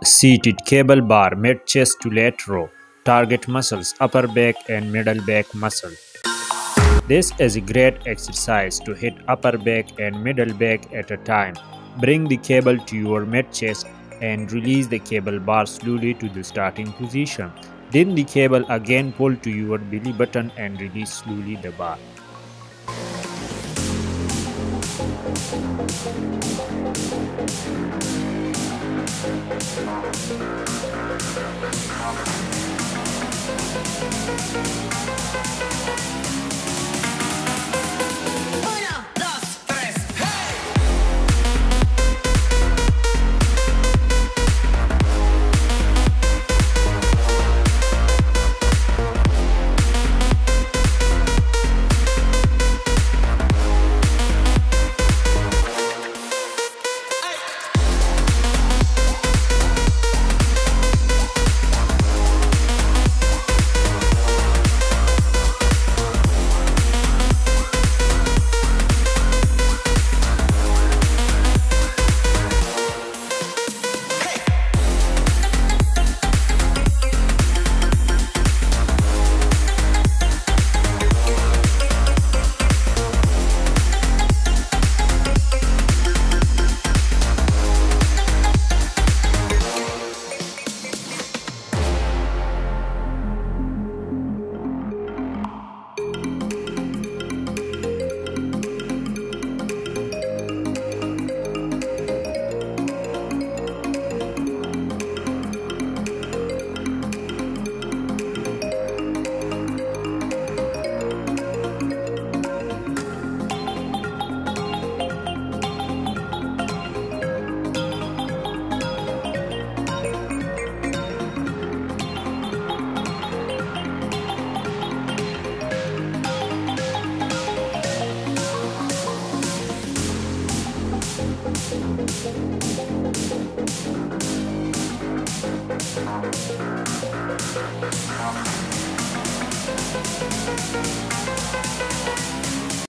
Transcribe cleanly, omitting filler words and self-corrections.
Seated cable bar mid-chest to lat row. Target muscles upper back and middle back muscle. This is a great exercise to hit upper back and middle back at a time. Bring the cable to your mid-chest and release the cable bar slowly to the starting position. Then the cable again pull to your belly button and release slowly the bar.